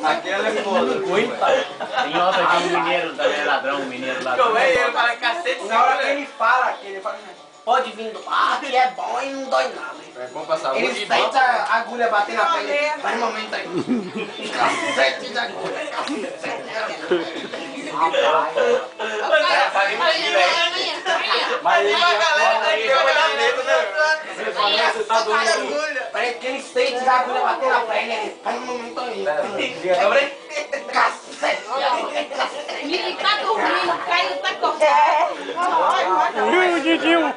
Aquela é foda. Muita. Tem outra que um mineiro também é ladrão, um mineiro ladrão. Como é? Ele fala cacete. Na hora que ele fala, pode vir do que é bom e não dói nada. É bom pra saúde. Ele sente a agulha bater na pele. Vai um momento aí. Cacete de agulha. Mas ele Parece que ele sente a agulha bater na pele. Vai um momento aí. Cacete de agulha. Ele tá dormindo, Caio tá cortando. Didinho.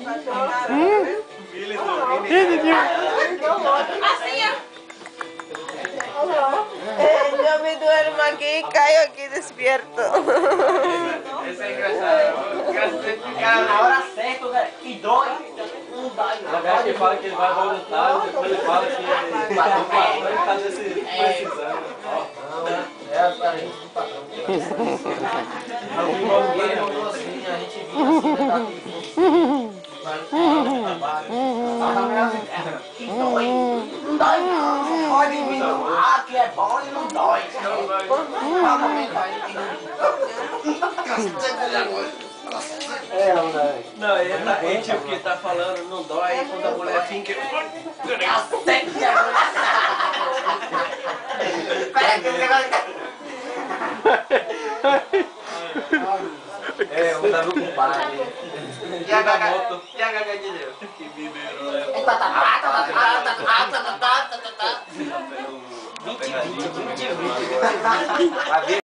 Assim, ó. Yo me duermo aquí y caigo aquí despierto. Esse é engraçado. Cara, na hora certa, velho, e dói. Não dói. Na verdade, ele fala que ele vai voluntário, depois ele fala que ele bateu com a mãe e tá precisando. É a gente do patrão. A gente vinha assim, não dói não, pode vir do ar que é bom e não dói. Não, ele tipo que tá falando, não dói, e quando a mulher finca. É, um da com pai. E a gagadinha? Que mineiro, né? 20.